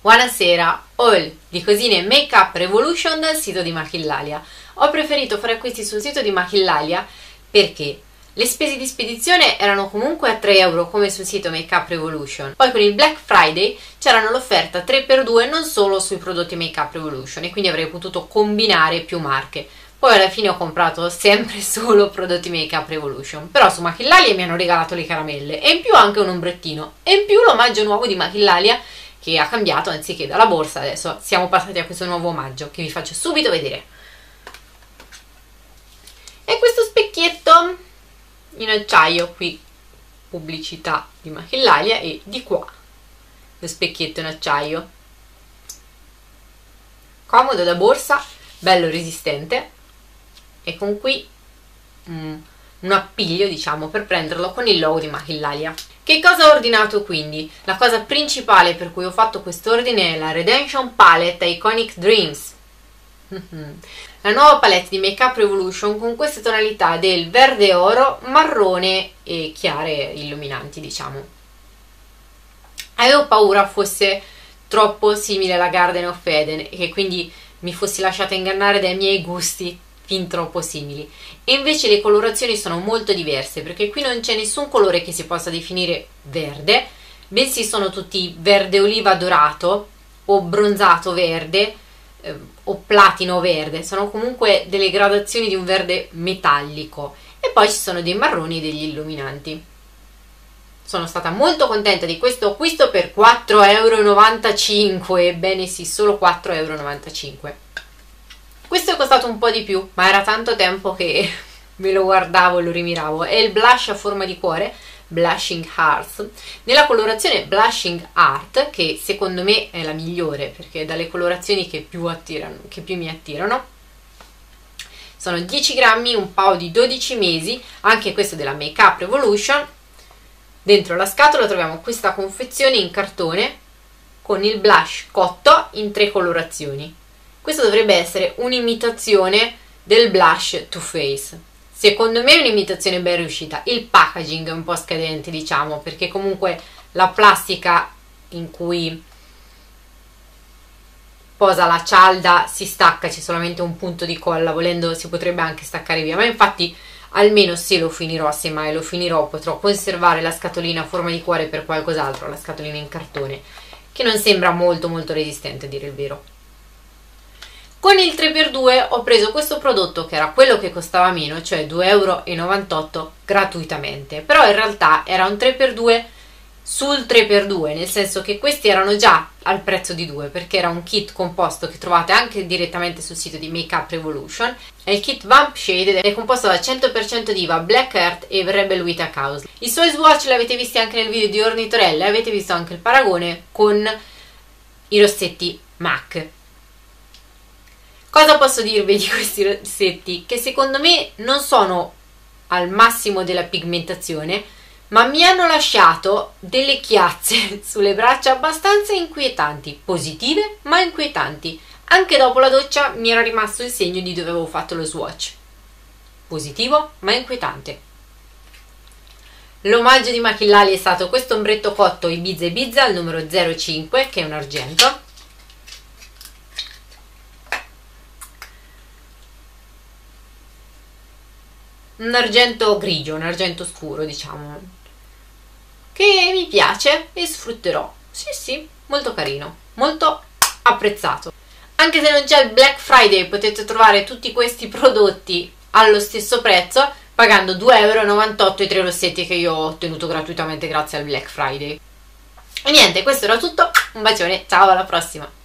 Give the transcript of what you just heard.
Buonasera, haul di cosine Make Up Revolution dal sito di Machillalia. Ho preferito fare acquisti sul sito di Machillalia perché le spese di spedizione erano comunque a 3 euro come sul sito Make Up Revolution. Poi con il Black Friday c'erano l'offerta 3x2 non solo sui prodotti Make Up Revolution e quindi avrei potuto combinare più marche. Poi alla fine ho comprato sempre solo prodotti Make Up Revolution, però su Machillalia mi hanno regalato le caramelle e in più anche un ombrettino e in più l'omaggio nuovo di Machillalia che ha cambiato, anziché dalla borsa adesso siamo passati a questo nuovo omaggio che vi faccio subito vedere. E questo specchietto in acciaio, qui pubblicità di Machillalia, e di qua lo specchietto in acciaio, comodo da borsa, bello resistente e con qui un appiglio, diciamo, per prenderlo con il logo di Machillalia. Che cosa ho ordinato quindi? La cosa principale per cui ho fatto quest'ordine è la Redemption Palette Iconic Dreams. La nuova palette di Make Up Revolution con queste tonalità del verde oro, marrone e chiare illuminanti, diciamo. Avevo paura fosse troppo simile alla Garden of Eden e che quindi mi fossi lasciata ingannare dai miei gusti fin troppo simili, e invece le colorazioni sono molto diverse perché qui non c'è nessun colore che si possa definire verde, bensì sono tutti verde oliva dorato o bronzato verde o platino verde, sono comunque delle gradazioni di un verde metallico, e poi ci sono dei marroni e degli illuminanti. Sono stata molto contenta di questo acquisto per 4,95 euro, ebbene sì, solo 4,95 euro. Questo è costato un po' di più, ma era tanto tempo che me lo guardavo e lo rimiravo. È il blush a forma di cuore, Blushing Hearts, nella colorazione Blushing Heart, che secondo me è la migliore perché è dalle colorazioni che più mi attirano. Sono 10 grammi, un paio di 12 mesi, anche questo della Make Up Revolution. Dentro la scatola troviamo questa confezione in cartone con il blush cotto in 3 colorazioni. Questo dovrebbe essere un'imitazione del blush Too Faced. Secondo me è un'imitazione ben riuscita. Il packaging è un po' scadente, diciamo, perché comunque la plastica in cui posa la cialda si stacca, c'è solamente un punto di colla, volendo si potrebbe anche staccare via, ma infatti almeno se lo finirò, se mai lo finirò, potrò conservare la scatolina a forma di cuore per qualcos'altro, la scatolina in cartone, che non sembra molto resistente a dire il vero. Con il 3x2 ho preso questo prodotto che era quello che costava meno, cioè 2,98 euro gratuitamente, però in realtà era un 3x2 sul 3x2, nel senso che questi erano già al prezzo di 2 perché era un kit composto che trovate anche direttamente sul sito di Make Up Revolution. È il kit Vamp Shade ed è composto da 100% Diva, Black Earth e Rebel Wheat House. I suoi swatch li avete visti anche nel video di Ornitorelle, avete visto anche il paragone con i rossetti MAC. Cosa posso dirvi di questi rossetti? Che secondo me non sono al massimo della pigmentazione, ma mi hanno lasciato delle chiazze sulle braccia abbastanza inquietanti, positive ma inquietanti. Anche dopo la doccia mi era rimasto il segno di dove avevo fatto lo swatch. Positivo ma inquietante. L'omaggio di Machillalia è stato questo ombretto cotto Ibiza Ibiza al numero 05, che è un argento. Un argento grigio, un argento scuro, diciamo, che mi piace e sfrutterò. Sì, molto carino, molto apprezzato. Anche se non c'è il Black Friday, potete trovare tutti questi prodotti allo stesso prezzo, pagando 2,98 euro e 3 rossetti che io ho ottenuto gratuitamente grazie al Black Friday. E niente, questo era tutto, un bacione, ciao, alla prossima!